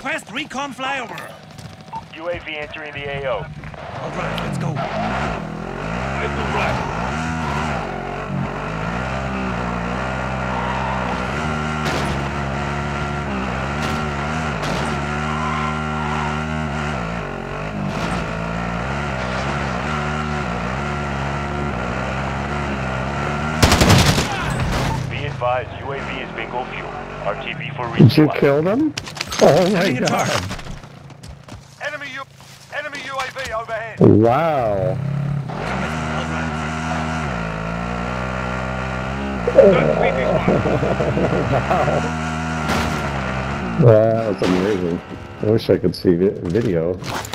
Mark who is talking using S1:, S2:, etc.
S1: Request recon flyover.
S2: UAV entering the AO.
S1: All right, let's go.
S3: Head to right.
S2: Be advised, UAV is bingo fuel. RTB for
S4: Did you
S2: resupply.
S4: kill them? Oh my
S1: Hitting a
S4: god.
S1: target.
S2: Enemy UAV overhead.
S4: Wow.
S1: Come with me. All right.
S4: Wow, that was amazing. I wish I could see video.